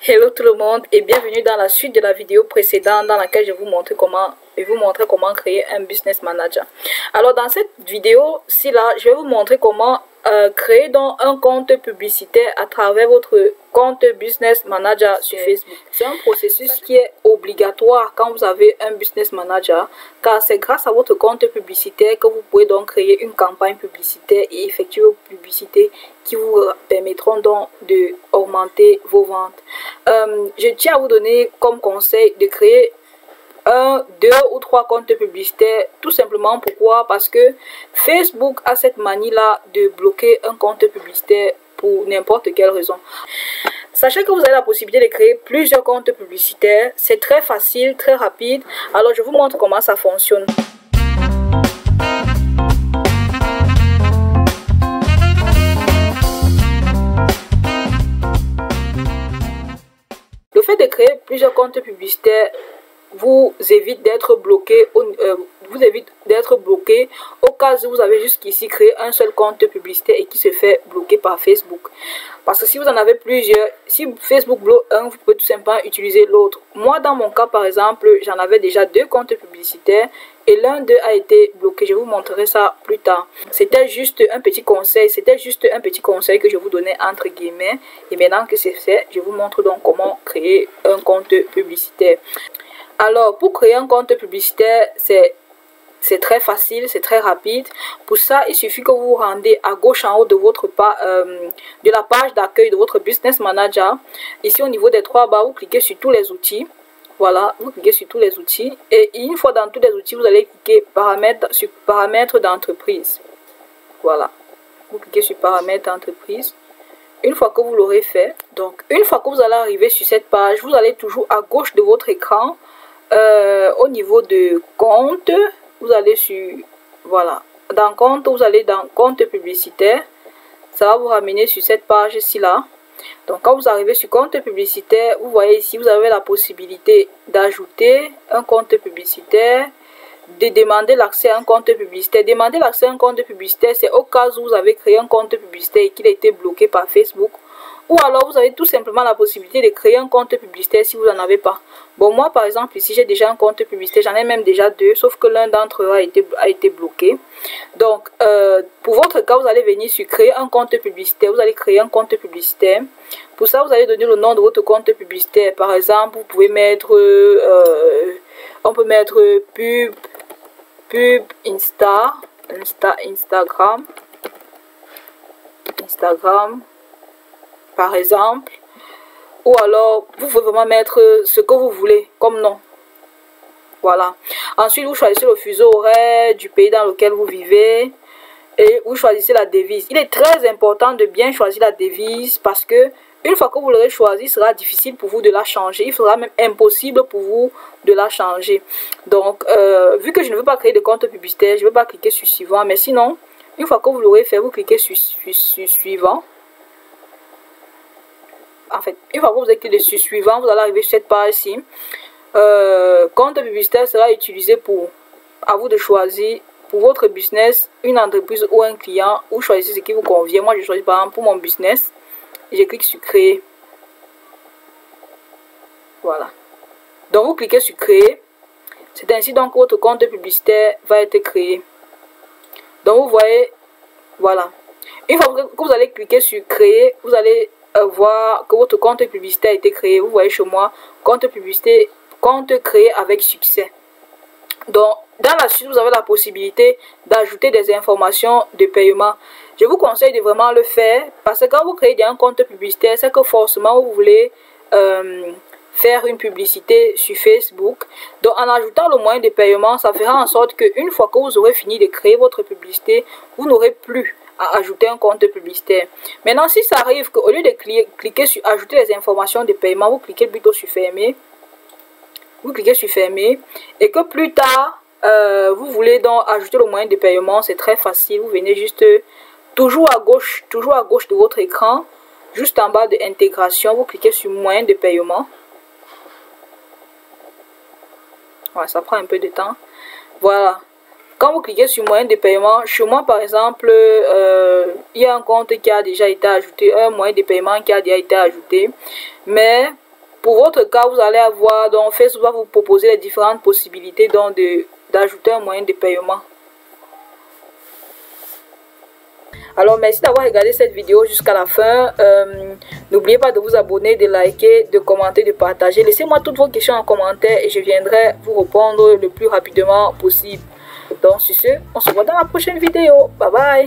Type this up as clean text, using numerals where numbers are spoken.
Hello tout le monde et bienvenue dans la suite de la vidéo précédente dans laquelle je vais vous montrer comment créer un business manager. Alors dans cette vidéo-ci là, je vais vous montrer comment créer donc un compte publicitaire à travers votre compte business manager sur Facebook. C'est un processus qui est obligatoire quand vous avez un business manager, car c'est grâce à votre compte publicitaire que vous pouvez donc créer une campagne publicitaire et effectuer vos publicités qui vous permettront donc de augmenter vos ventes. Je tiens à vous donner comme conseil de créer 1, 2 ou 3 comptes publicitaires. Tout simplement pourquoi? Parce que Facebook a cette manie là de bloquer un compte publicitaire pour n'importe quelle raison. Sachez que vous avez la possibilité de créer plusieurs comptes publicitaires. C'est très facile, très rapide. Alors je vous montre comment ça fonctionne. Le fait de créer plusieurs comptes publicitaires vous évite d'être bloqué, au cas où vous avez jusqu'ici créé un seul compte publicitaire et qui se fait bloquer par Facebook. Parce que si vous en avez plusieurs, si Facebook bloque un, vous pouvez tout simplement utiliser l'autre. Moi, dans mon cas, par exemple, j'en avais déjà 2 comptes publicitaires et l'un d'eux a été bloqué. Je vous montrerai ça plus tard. C'était juste un petit conseil. Que je vous donnais entre guillemets. Et maintenant que c'est fait, je vous montre donc comment créer un compte publicitaire. Alors, pour créer un compte publicitaire, c'est très facile, c'est très rapide. Pour ça, il suffit que vous vous rendez à gauche en haut de de la page d'accueil de votre business manager. Ici, au niveau des 3 barres, vous cliquez sur tous les outils. Voilà, vous cliquez sur tous les outils. Et une fois dans tous les outils, vous allez cliquer sur paramètres d'entreprise. Voilà, vous cliquez sur paramètres d'entreprise. Une fois que vous l'aurez fait, donc une fois que vous allez arriver sur cette page, vous allez toujours à gauche de votre écran. Au niveau de compte, vous allez sur, voilà, dans compte, vous allez dans compte publicitaire. Ça va vous ramener sur cette page ici là. Donc quand vous arrivez sur compte publicitaire, vous voyez ici, vous avez la possibilité d'ajouter un compte publicitaire, de demander l'accès à un compte publicitaire. Demander l'accès à un compte publicitaire, c'est au cas où vous avez créé un compte publicitaire et qu'il a été bloqué par Facebook. Ou alors vous avez tout simplement la possibilité de créer un compte publicitaire si vous n'en avez pas. Bon, moi par exemple ici j'ai déjà un compte publicitaire, j'en ai même déjà 2, sauf que l'un d'entre eux a été bloqué. Donc pour votre cas, vous allez venir sur créer un compte publicitaire. Vous allez créer un compte publicitaire. Pour ça, vous allez donner le nom de votre compte publicitaire. Par exemple, vous pouvez mettre, on peut mettre pub Instagram par exemple, ou alors vous pouvez vraiment mettre ce que vous voulez comme nom. Voilà, ensuite vous choisissez le fuseau horaire du pays dans lequel vous vivez et vous choisissez la devise. Il est très important de bien choisir la devise parce que une fois que vous l'aurez choisi, il sera difficile pour vous de la changer. Il sera même impossible pour vous de la changer. Donc vu que je ne veux pas créer de compte publicitaire, je ne vais pas cliquer sur suivant, mais sinon une fois que vous l'aurez fait, vous cliquez sur suivant. En fait, une fois que vous avez cliqué sur suivant, vous allez arriver sur cette page-ci. Compte publicitaire sera utilisé à vous de choisir pour votre business, une entreprise ou un client, ou choisissez ce qui vous convient. Moi, je choisis par exemple pour mon business. Je clique sur créer. Voilà. Donc, vous cliquez sur créer. C'est ainsi donc que votre compte publicitaire va être créé. Donc, vous voyez, voilà. Une fois que vous allez cliquer sur créer, vous allez voir que votre compte publicitaire a été créé. Vous voyez chez moi, compte publicité, compte créé avec succès. Donc dans la suite, vous avez la possibilité d'ajouter des informations de paiement. Je vous conseille de vraiment le faire parce que quand vous créez un compte publicitaire, c'est que forcément vous voulez faire une publicité sur Facebook. Donc en ajoutant le moyen de paiement, ça fera en sorte qu'une fois que vous aurez fini de créer votre publicité, vous n'aurez plus à ajouter un compte publicitaire. Maintenant, si ça arrive qu'au lieu de cliquer sur ajouter les informations de paiement, vous cliquez plutôt sur fermer. Vous cliquez sur fermer et que plus tard, vous voulez donc ajouter le moyen de paiement, c'est très facile. Vous venez juste toujours à gauche de votre écran, juste en bas de intégration, vous cliquez sur moyen de paiement. Voilà, ça prend un peu de temps. Voilà. Quand vous cliquez sur moyen de paiement, chez moi par exemple, il y a un compte qui a déjà été ajouté, un moyen de paiement qui a déjà été ajouté. Mais pour votre cas, vous allez avoir, donc Facebook va vous proposer les différentes possibilités donc d'ajouter un moyen de paiement. Alors merci d'avoir regardé cette vidéo jusqu'à la fin. N'oubliez pas de vous abonner, de liker, de commenter, de partager. Laissez-moi toutes vos questions en commentaire et je viendrai vous répondre le plus rapidement possible. Donc sur ce, on se voit dans la prochaine vidéo. Bye bye.